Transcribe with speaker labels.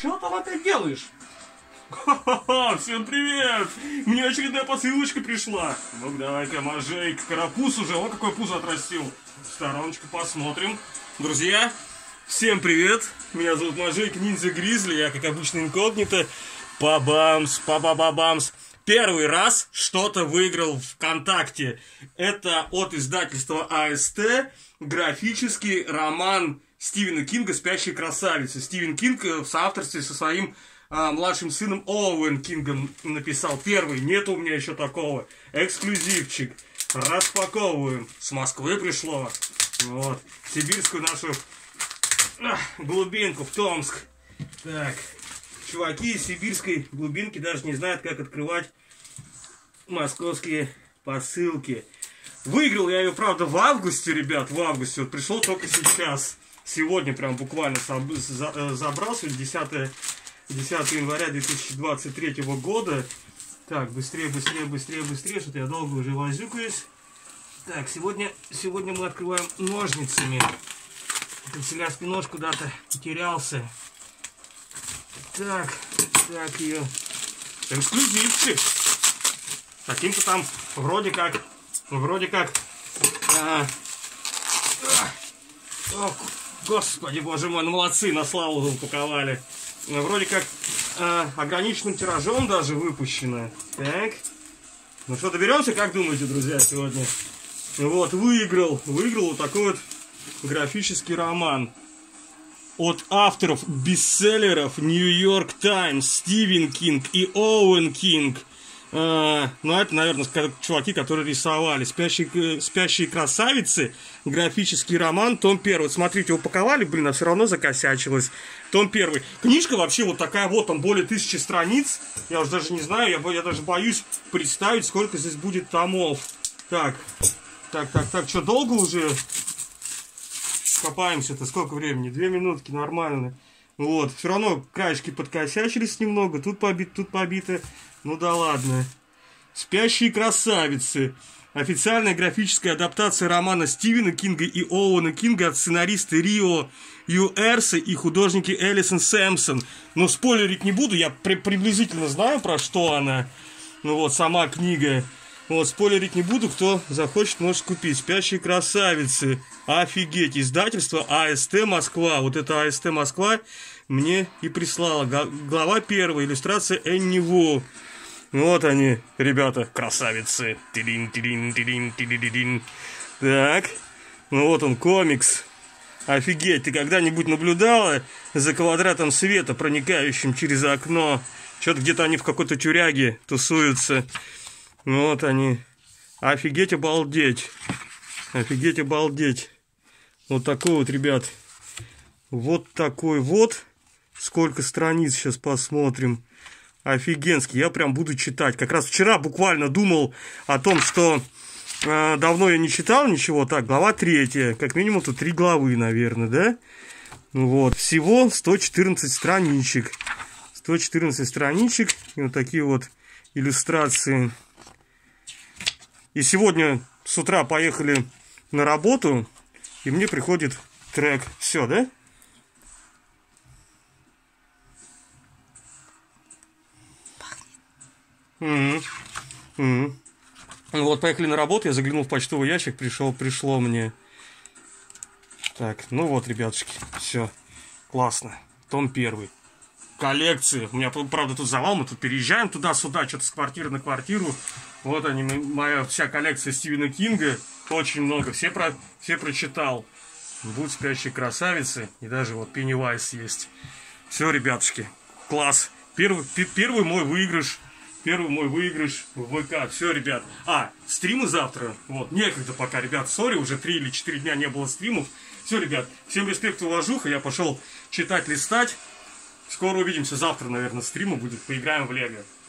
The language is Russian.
Speaker 1: Что там опять делаешь? Ха-ха-ха, всем привет! Мне очередная посылочка пришла. Ну давай-ка, Можейка, карапуз уже, вот какой пуз отрастил. Стороночку посмотрим. Друзья, всем привет! Меня зовут Можейка Ниндзя Гризли, я, как обычно, инкогнито. Па-бамс, па-ба-ба-бамс. Первый раз что-то выиграл ВКонтакте. Это от издательства АСТ графический роман Стивена Кинга «Спящая красавица». Стивен Кинг в соавторстве со своим младшим сыном Оуэн Кингом написал. Первый, нет у меня еще такого. Эксклюзивчик. Распаковываем. С Москвы пришло. Вот. Сибирскую нашу глубинку в Томск. Так. Чуваки из сибирской глубинки даже не знают, как открывать московские посылки. Выиграл я ее, правда, в августе, ребят, в августе. Вот пришел только сейчас. Сегодня прям буквально забрал. Сегодня 10 января 2023 года. Так, быстрее, что-то я долго уже возюкаюсь. Так, сегодня мы открываем ножницами. Канцелярский нож куда-то потерялся. Так ее. Эксклюзивчик. Каким-то там вроде как. О, господи, боже мой, ну молодцы, на славу упаковали. Вроде как ограниченным тиражом даже выпущено. Так. Ну что, доберемся, как думаете, друзья, сегодня? Вот, выиграл вот такой вот графический роман. От авторов бестселлеров Нью-Йорк Таймс, Стивен Кинг и Оуэн Кинг. Ну, это, наверное, чуваки, которые рисовали. «Спящие красавицы», графический роман, том 1. Вот смотрите, упаковали, блин, а все равно закосячилось. Том 1. Книжка вообще вот такая вот, там более 1000 страниц. Я уже даже не знаю, я даже боюсь представить, сколько здесь будет томов. Так, что, долго уже копаемся-то? Сколько времени? 2 минутки, нормально. Вот, все равно краешки подкосячились немного, тут побито. Ну да ладно. «Спящие красавицы». Официальная графическая адаптация романа Стивена Кинга и Оуэна Кинга от сценариста Рио Юэрса и художники Элисон Сэмпсон. Но спойлерить не буду, я приблизительно знаю, про что она. Ну вот, сама книга. Вот, спойлерить не буду, кто захочет, может купить. «Спящие красавицы». Офигеть, издательство АСТ Москва. Вот это АСТ Москва мне и прислала. Глава 1, иллюстрация Энни Ву. Вот они, ребята, красавицы. Так, ну вот он, комикс. Офигеть, ты когда-нибудь наблюдала за квадратом света, проникающим через окно? Что-то где-то они в какой-то тюряге тусуются. Вот они. Офигеть, обалдеть. Офигеть, обалдеть. Вот такой вот, ребят. Вот такой вот. Сколько страниц, сейчас посмотрим. Офигенский. Я прям буду читать. Как раз вчера буквально думал о том, что давно я не читал ничего. Так, глава 3. Как минимум тут 3 главы, наверное, да? Ну вот. Всего 114 страничек. 114 страничек. И вот такие вот иллюстрации. И сегодня с утра поехали на работу. И мне приходит трек. Все, да? Вот, поехали на работу, я заглянул в почтовый ящик, пришло мне. Так, ну вот, ребятушки, все, классно. Том 1. Коллекции. У меня, правда, тут завал, мы тут переезжаем туда-сюда, что-то с квартиры на квартиру. Вот они, моя вся коллекция Стивена Кинга. Очень много, все прочитал. Будут «Спящие красавицы», и даже вот Пеннивайз есть. Все, ребятушки, класс. Первый мой выигрыш. В ВК. Все, ребят. Стримы завтра. Вот, некогда пока, ребят. Сори, уже 3 или 4 дня не было стримов. Все, ребят. Всем респект и уважуха. Я пошел читать, листать. Скоро увидимся. Завтра, наверное, стрима будет. Поиграем в Лего.